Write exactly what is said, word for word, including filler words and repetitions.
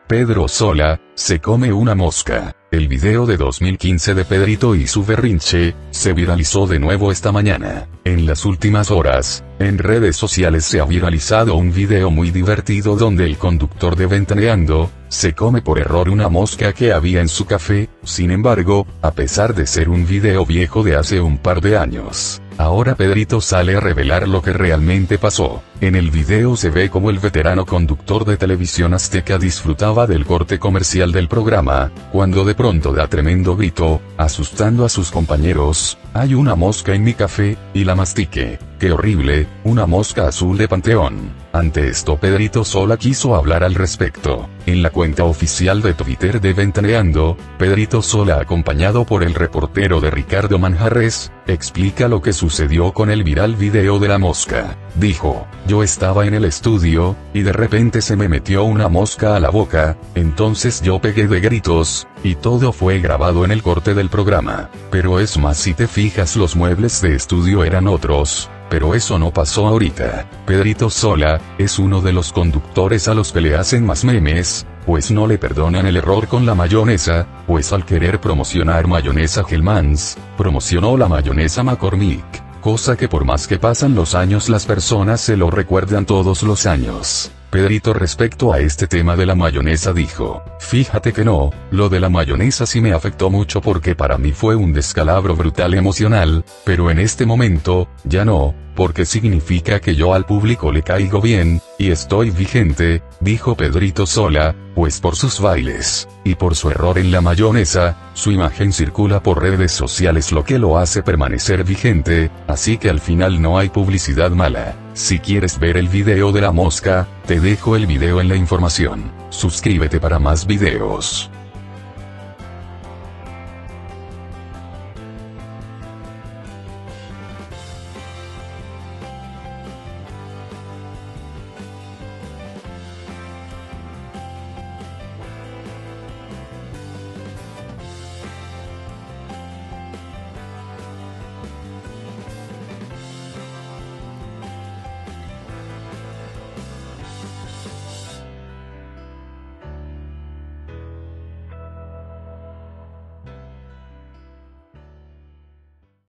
Pedro Sola, se come una mosca. El video de dos mil quince de Pedrito y su berrinche, se viralizó de nuevo esta mañana. En las últimas horas, en redes sociales se ha viralizado un video muy divertido donde el conductor de Ventaneando, se come por error una mosca que había en su café. Sin embargo, a pesar de ser un video viejo de hace un par de años, ahora Pedrito sale a revelar lo que realmente pasó. En el video se ve como el veterano conductor de Televisión Azteca disfrutaba del corte comercial del programa, cuando de pronto da tremendo grito, asustando a sus compañeros: "Hay una mosca en mi café", y la mastique. ¡Qué horrible! Una mosca azul de Panteón. Ante esto Pedrito Sola quiso hablar al respecto. En la cuenta oficial de Twitter de Ventaneando, Pedrito Sola, acompañado por el reportero de Ricardo Manjarres, explica lo que sucedió con el viral video de la mosca. Dijo: "Yo estaba en el estudio, y de repente se me metió una mosca a la boca, entonces yo pegué de gritos, y todo fue grabado en el corte del programa. Pero es más, si te fijas, los muebles de estudio eran otros. Pero eso no pasó ahorita". Pedrito Sola es uno de los conductores a los que le hacen más memes, pues no le perdonan el error con la mayonesa, pues al querer promocionar mayonesa Hellmann's, promocionó la mayonesa McCormick, cosa que por más que pasan los años las personas se lo recuerdan todos los años. Pedrito, respecto a este tema de la mayonesa, dijo: "Fíjate que no, lo de la mayonesa sí me afectó mucho porque para mí fue un descalabro brutal emocional, pero en este momento, ya no, porque significa que yo al público le caigo bien, y estoy vigente", dijo Pedrito Sola, pues por sus bailes, y por su error en la mayonesa, su imagen circula por redes sociales, lo que lo hace permanecer vigente, así que al final no hay publicidad mala. Si quieres ver el video de la mosca, te dejo el video en la información. Suscríbete para más videos.